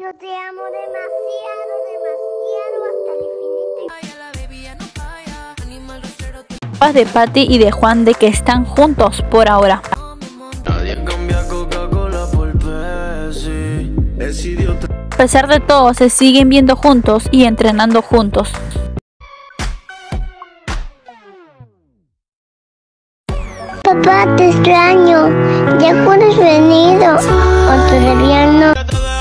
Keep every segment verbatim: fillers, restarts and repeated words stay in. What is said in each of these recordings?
Yo te amo demasiado, demasiado, hasta el infinito. De Patty y de Juan de que están juntos por ahora. A pesar de todo, se siguen viendo juntos y entrenando juntos. Papá, te extraño. ¿Ya puedes venido? ¿O todavía no?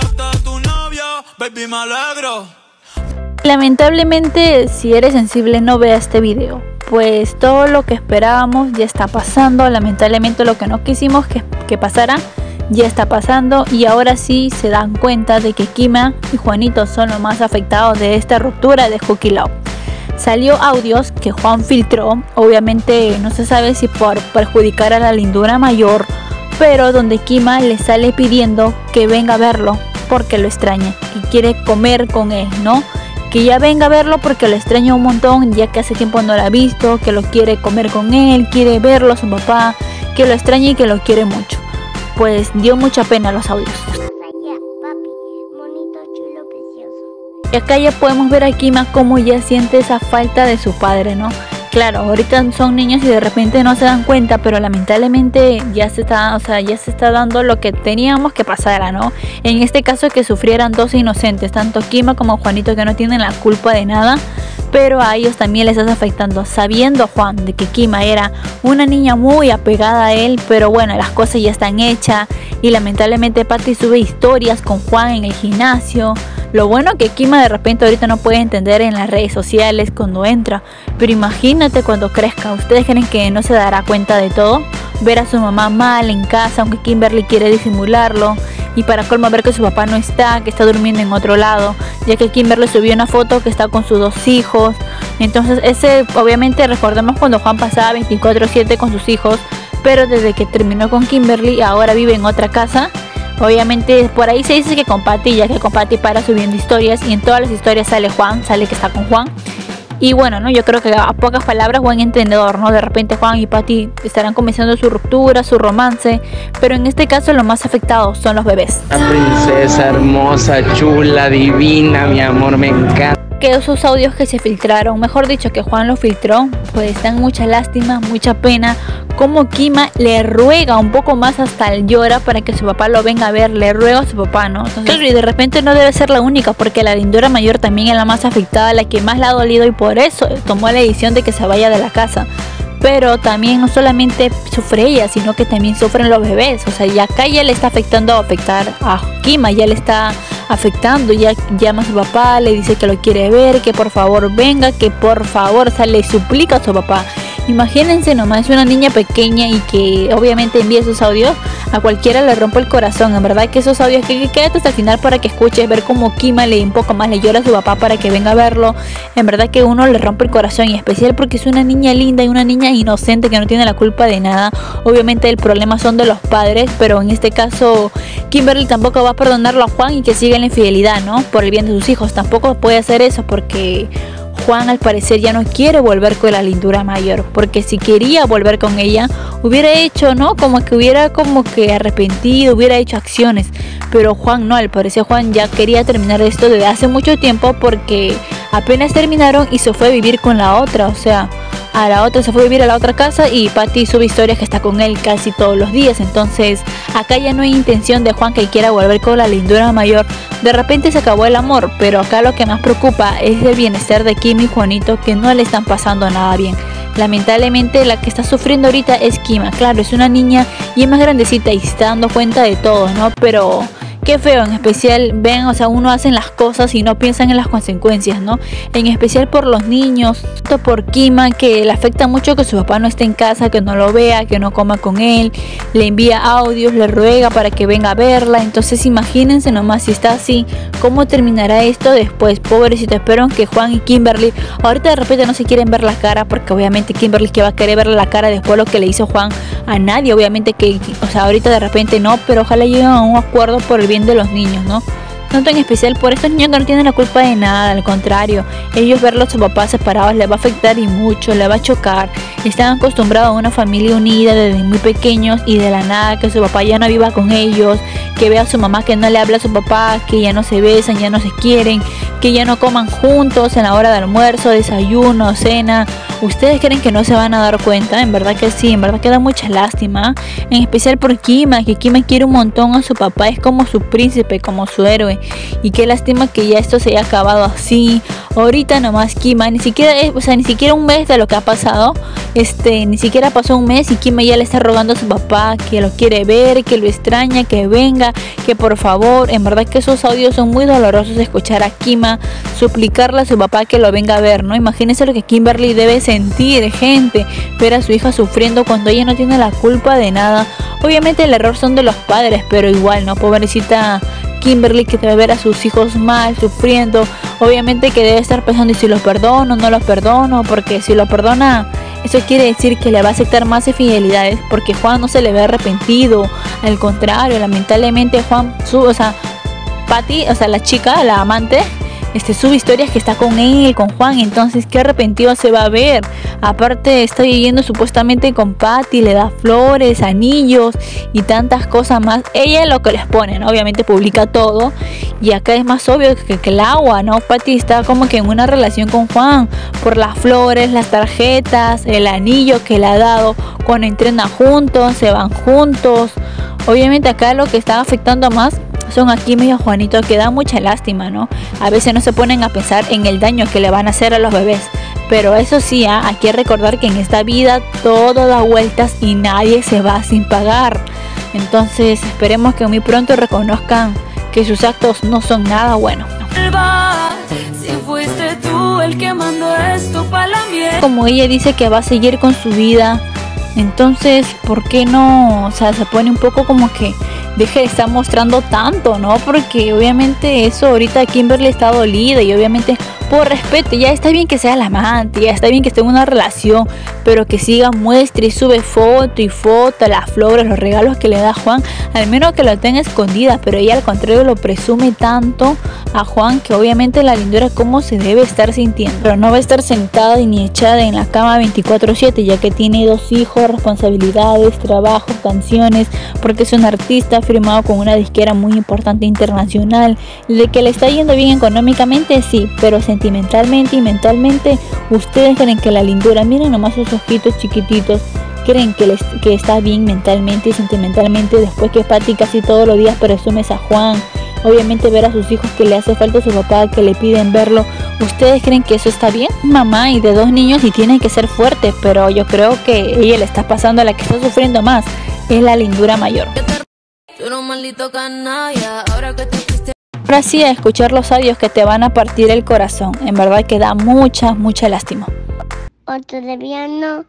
Lamentablemente, si eres sensible, no veas este video, pues todo lo que esperábamos ya está pasando. Lamentablemente, lo que no quisimos que, que pasara ya está pasando, y ahora sí se dan cuenta de que Kima y Juanito son los más afectados de esta ruptura de Cookie Love. Salió audios que Juan filtró, obviamente no se sabe si por perjudicar a la lindura mayor, pero donde Kima le sale pidiendo que venga a verlo porque lo extraña, que quiere comer con él, ¿no? Que ya venga a verlo porque lo extraña un montón, ya que hace tiempo no lo ha visto, que lo quiere comer con él, quiere verlo a su papá, que lo extraña y que lo quiere mucho. Pues dio mucha pena los audios. Y acá ya podemos ver a Kima como ya siente esa falta de su padre, ¿no? Claro, ahorita son niños y de repente no se dan cuenta, pero lamentablemente ya se está, o sea, ya se está dando lo que teníamos que pasara, ¿no? En este caso, que sufrieran dos inocentes, tanto Kima como Juanito, que no tienen la culpa de nada, pero a ellos también les está afectando, sabiendo Juan de que Kima era una niña muy apegada a él, pero bueno, las cosas ya están hechas y lamentablemente Patty sube historias con Juan en el gimnasio. Lo bueno que Kima de repente ahorita no puede entender en las redes sociales cuando entra, pero imagínate cuando crezca. ¿Ustedes creen que no se dará cuenta de todo? Ver a su mamá mal en casa, aunque Kimberly quiere disimularlo, y para colmo ver que su papá no está, que está durmiendo en otro lado, ya que Kimberly subió una foto que está con sus dos hijos. Entonces ese, obviamente recordemos cuando Juan pasaba veinticuatro siete con sus hijos, pero desde que terminó con Kimberly ahora vive en otra casa. Obviamente por ahí se dice que con Patty, ya que con Patty para subiendo historias, y en todas las historias sale Juan, sale que está con Juan. Y bueno, no, yo creo que a pocas palabras, buen entendedor, ¿no? De repente Juan y Patty estarán comenzando su ruptura, su romance, pero en este caso los más afectados son los bebés. La princesa hermosa, chula, divina, mi amor, me encanta. Que esos audios que se filtraron, mejor dicho que Juan los filtró, pues dan mucha lástima, mucha pena, como Kima le ruega un poco más, hasta él llora para que su papá lo venga a ver, le ruega a su papá, ¿no? Entonces, y de repente no debe ser la única, porque la lindura mayor también es la más afectada, la que más le ha dolido, y por eso tomó la decisión de que se vaya de la casa. Pero también no solamente sufre ella, sino que también sufren los bebés. O sea, ya acá ya le está afectando a afectar a Kima, ya le está afectando, ya llama a su papá, le dice que lo quiere ver, que por favor venga, que por favor, o sea, le suplica a su papá. Imagínense nomás, es una niña pequeña y que obviamente envía sus audios, a cualquiera le rompe el corazón. En verdad que esos audios, que, que quédate hasta el final para que escuches, ver cómo Kima le un poco más le llora a su papá para que venga a verlo. En verdad que uno le rompe el corazón, y especial porque es una niña linda y una niña inocente que no tiene la culpa de nada. Obviamente el problema son de los padres, pero en este caso Kimberly tampoco va a perdonarlo a Juan y que siga la infidelidad, ¿no? Por el bien de sus hijos. Tampoco puede hacer eso porque Juan al parecer ya no quiere volver con la lindura mayor, porque si quería volver con ella hubiera hecho, ¿no? Como que hubiera como que arrepentido, hubiera hecho acciones, pero Juan no, al parecer Juan ya quería terminar esto desde hace mucho tiempo, porque apenas terminaron y se fue a vivir con la otra, o sea, a la otra se fue a vivir a la otra casa, y Patty sube historias que está con él casi todos los días. Entonces acá ya no hay intención de Juan que quiera volver con la lindura mayor. De repente se acabó el amor, pero acá lo que más preocupa es el bienestar de Kima y Juanito, que no le están pasando nada bien. Lamentablemente la que está sufriendo ahorita es Kima. Claro, es una niña y es más grandecita y se está dando cuenta de todo, ¿no? Pero qué feo, en especial, ven, o sea, uno hace las cosas y no piensan en las consecuencias, ¿no? En especial por los niños, por Kima, que le afecta mucho que su papá no esté en casa, que no lo vea, que no coma con él, le envía audios, le ruega para que venga a verla. Entonces imagínense nomás, si está así, ¿cómo terminará esto después? Pobrecito, espero que Juan y Kimberly, ahorita de repente no se quieren ver la cara, porque obviamente Kimberly que va a querer ver la cara después de lo que le hizo Juan a nadie, obviamente que, o sea, ahorita de repente no, pero ojalá lleguen a un acuerdo por el bien de los niños, ¿no? tanto en especial por estos niños que no tienen la culpa de nada, al contrario, ellos verlos a sus papás separados les va a afectar y mucho, les va a chocar. Están acostumbrados a una familia unida desde muy pequeños y de la nada que su papá ya no viva con ellos, que vea a su mamá que no le habla a su papá, que ya no se besan, ya no se quieren, que ya no coman juntos en la hora de almuerzo, desayuno, cena. ¿Ustedes creen que no se van a dar cuenta? En verdad que sí, en verdad que da mucha lástima, en especial por Kima, que Kima quiere un montón a su papá, es como su príncipe, como su héroe, y qué lástima que ya esto se haya acabado así. Ahorita nomás Kima, ni siquiera, o sea, ni siquiera un mes de lo que ha pasado, este, ni siquiera pasó un mes y Kima ya le está rogando a su papá que lo quiere ver, que lo extraña, que venga, que por favor. En verdad que esos audios son muy dolorosos, escuchar a Kima suplicarle a su papá que lo venga a ver, ¿no? Imagínense lo que Kimberly debe sentir, gente, ver a su hija sufriendo cuando ella no tiene la culpa de nada. Obviamente el error son de los padres, pero igual, ¿no? Pobrecita Kimberly, que debe ver a sus hijos mal, sufriendo. Obviamente que debe estar pensando, ¿y si los perdono, no los perdono? Porque si lo perdona, eso quiere decir que le va a aceptar más infidelidades, porque Juan no se le ve arrepentido. Al contrario, lamentablemente Juan, su, o sea, Patty, o sea, la chica, la amante, Este, sube historias que está con él, con Juan, entonces qué arrepentido se va a ver. Aparte está viviendo supuestamente con Patty, le da flores, anillos y tantas cosas más. Ella es lo que les pone, ¿no? Obviamente publica todo y acá es más obvio que, que el agua, ¿no? Patty está como que en una relación con Juan por las flores, las tarjetas, el anillo que le ha dado. Cuando entrenan juntos, se van juntos. Obviamente acá lo que está afectando más son aquí medio Juanito, que da mucha lástima, ¿no? A veces no se ponen a pensar en el daño que le van a hacer a los bebés. Pero eso sí, ¿eh? Hay que recordar que en esta vida todo da vueltas y nadie se va sin pagar. Entonces esperemos que muy pronto reconozcan que sus actos no son nada buenos. Si fuiste tú el que mandó esto pa' la miel. Como ella dice que va a seguir con su vida, entonces ¿por qué no? O sea, se pone un poco como que deje de estar mostrando tanto, ¿no? Porque obviamente eso ahorita Kimberly está dolida y obviamente por respeto, ya está bien que sea la amante, ya está bien que esté en una relación, pero que siga, muestre y sube foto y foto, las flores, los regalos que le da Juan, al menos que lo tenga escondida, pero ella al contrario lo presume tanto a Juan que obviamente la lindura cómo se debe estar sintiendo, pero no va a estar sentada ni echada en la cama veinticuatro siete, ya que tiene dos hijos, responsabilidades, trabajo, canciones, porque es un artista firmado con una disquera muy importante internacional, de que le está yendo bien económicamente, sí, pero sentimentalmente y mentalmente, ustedes creen que la lindura, miren nomás sus ojitos chiquititos, creen que, les, que está bien mentalmente y sentimentalmente, después que Patty casi todos los días presumes a Juan, obviamente ver a sus hijos que le hace falta a su papá, que le piden verlo. ¿Ustedes creen que eso está bien? Mamá y de dos niños y tienen que ser fuertes, pero yo creo que ella le está pasando, a la que está sufriendo más es la lindura mayor. Ahora sí, a escuchar los audios que te van a partir el corazón. En verdad que da mucha, mucha lástima. O todavía no.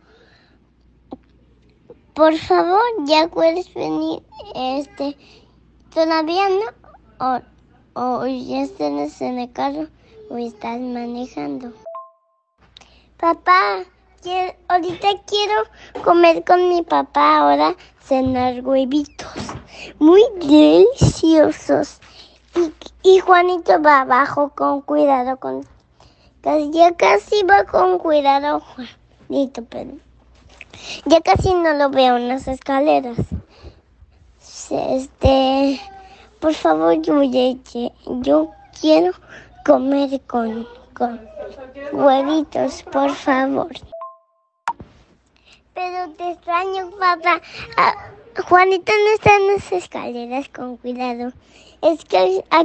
Por favor, ya puedes venir. Este, todavía no. O, o ya estás en el carro o estás manejando. Papá, quiero, ahorita quiero comer con mi papá. Ahora cenar huevitos muy deliciosos. Y, y Juanito va abajo con cuidado, con ya casi va con cuidado Juanito, pero ya casi no lo veo en las escaleras. Este, por favor, yo, yo quiero comer con, con huevitos, por favor. Pero te extraño, papá. Ah, Juanito no está en las escaleras, con cuidado. Es que aquí...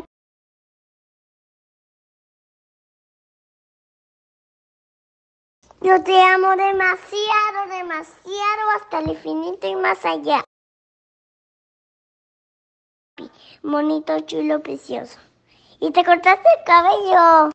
Yo te amo demasiado, demasiado, hasta el infinito y más allá. Bonito, chulo, precioso. Y te cortaste el cabello.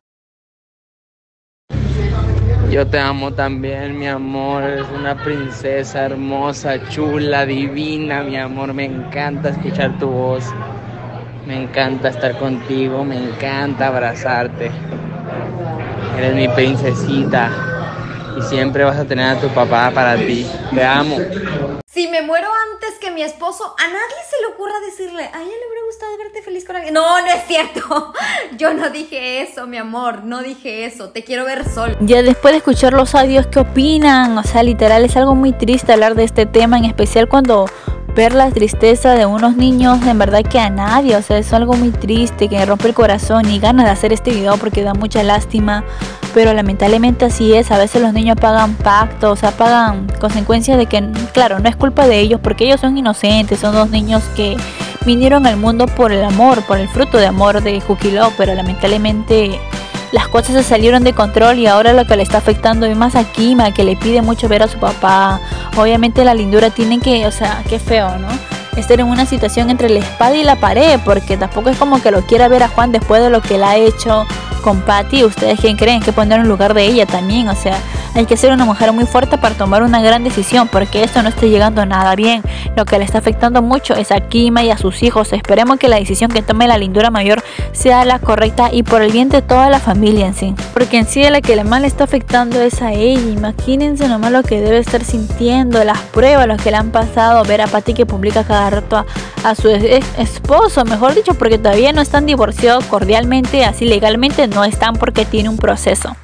Yo te amo también, mi amor, eres una princesa hermosa, chula, divina, mi amor, me encanta escuchar tu voz, me encanta estar contigo, me encanta abrazarte, eres mi princesita y siempre vas a tener a tu papá para ti, te amo. Si me muero antes que mi esposo, a nadie se le ocurra decirle, a ella le hubiera gustado verte feliz con alguien. No, no es cierto. Yo no dije eso, mi amor. No dije eso. Te quiero ver solo. Ya después de escuchar los audios, ¿qué opinan? O sea, literal es algo muy triste hablar de este tema, en especial cuando ver la tristeza de unos niños, en verdad que a nadie, o sea, es algo muy triste, que me rompe el corazón y ganas de hacer este video porque da mucha lástima, pero lamentablemente así es. A veces los niños pagan pactos, o sea, pagan consecuencias de que, claro, no es culpa de ellos porque ellos son inocentes, son dos niños que vinieron al mundo por el amor, por el fruto de amor de Juquiló, pero lamentablemente las cosas se salieron de control y ahora lo que le está afectando es más a Kima, que le pide mucho ver a su papá. Obviamente la lindura tiene que, o sea, qué feo, ¿no? Estar en una situación entre la espada y la pared, porque tampoco es como que lo quiera ver a Juan después de lo que él ha hecho con Patty. ¿Ustedes quién creen? Que poner en lugar de ella también, o sea, hay que ser una mujer muy fuerte para tomar una gran decisión, porque esto no está llegando nada bien. Lo que le está afectando mucho es a Kima y a sus hijos. Esperemos que la decisión que tome la lindura mayor sea la correcta y por el bien de toda la familia en sí, porque en sí a la que le más le está afectando es a ella. Imagínense nomás lo que debe estar sintiendo, las pruebas, lo que le han pasado, ver a Patty que publica cada rato a, a su ex esposo, mejor dicho, porque todavía no están divorciados cordialmente, así legalmente no están porque tiene un proceso.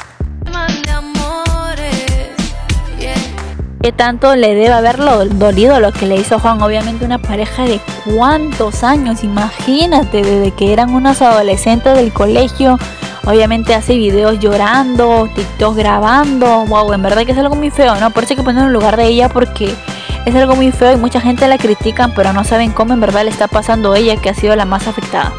¿Qué tanto le debe haberlo dolido lo que le hizo Juan? Obviamente una pareja de cuántos años, imagínate, desde que eran unos adolescentes del colegio. Obviamente hace videos llorando, TikTok grabando. Wow, en verdad que es algo muy feo, ¿no? Por eso hay que ponerlo en lugar de ella, porque es algo muy feo y mucha gente la critican, pero no saben cómo en verdad le está pasando a ella, que ha sido la más afectada.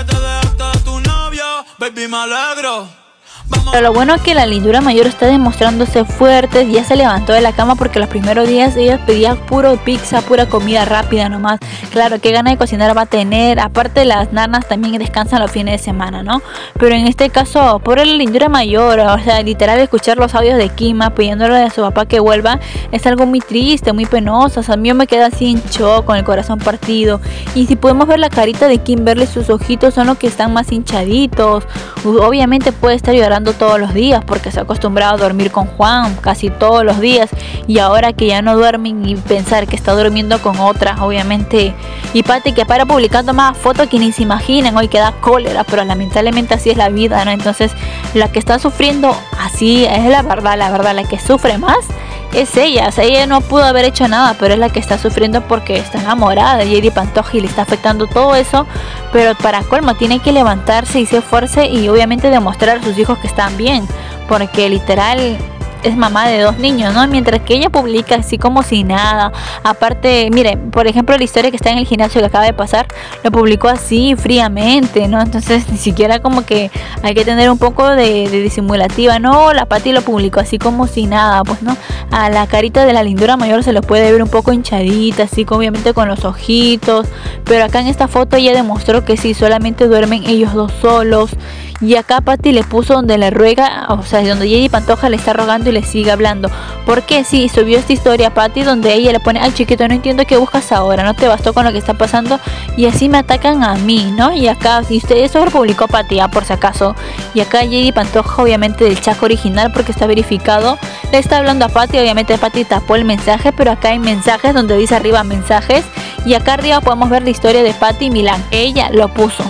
Pero lo bueno es que la lindura mayor está demostrándose fuerte, ya se levantó de la cama, porque los primeros días ella pedía puro pizza, pura comida rápida nomás. Claro, qué gana de cocinar va a tener, aparte las nanas también descansan los fines de semana, ¿no? Pero en este caso, por la lindura mayor, o sea, literal escuchar los audios de Kima pidiéndole a su papá que vuelva, es algo muy triste, muy penoso. O sea, a mí me queda así en shock, con el corazón partido. Y si podemos ver la carita de Kimberly, sus ojitos son los que están más hinchaditos. Obviamente puede estar llorando todos los días porque se ha acostumbrado a dormir con Juan casi todos los días, y ahora que ya no duermen y pensar que está durmiendo con otras, obviamente. Y Patty que para publicando más fotos que ni se imaginan, hoy que da cólera, pero lamentablemente así es la vida, ¿no? Entonces la que está sufriendo así es la verdad, la verdad, la que sufre más es ella. O sea, ella no pudo haber hecho nada, pero es la que está sufriendo porque está enamorada de Yedi Pantoja y le está afectando todo eso. Pero para colmo tiene que levantarse y ser fuerte y obviamente demostrar a sus hijos que están bien, porque literal es mamá de dos niños, ¿no? Mientras que ella publica así como si nada. Aparte, miren, por ejemplo, la historia que está en el gimnasio que acaba de pasar, lo publicó así fríamente, ¿no? Entonces ni siquiera como que hay que tener un poco de, de disimulativa, ¿no? La Patty lo publicó así como si nada, pues, ¿no? A la carita de la lindura mayor se lo puede ver un poco hinchadita, así obviamente con los ojitos, pero acá en esta foto ella demostró que sí, solamente duermen ellos dos solos. Y acá Patty le puso donde le ruega, o sea, donde Yedi Pantoja le está rogando y le sigue hablando. Porque sí, subió esta historia a Patty donde ella le pone: ay chiquito, no entiendo qué buscas ahora, no te bastó con lo que está pasando y así me atacan a mí, ¿no? Y acá, y usted, eso lo publicó Patty, ah, por si acaso. Y acá Yedi Pantoja, obviamente del Chaco original, porque está verificado, le está hablando a Patty. Obviamente Patty tapó el mensaje, pero acá hay mensajes donde dice arriba mensajes. Y acá arriba podemos ver la historia de Patty Milán, ella lo puso.